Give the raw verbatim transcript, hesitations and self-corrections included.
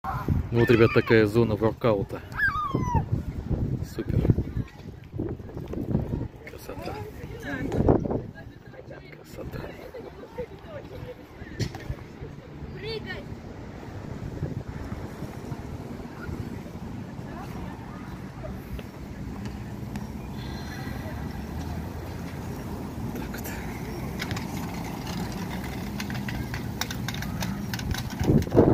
Ну вот, ребят, такая зона воркаута. Супер. Красота. Красота. Так вот.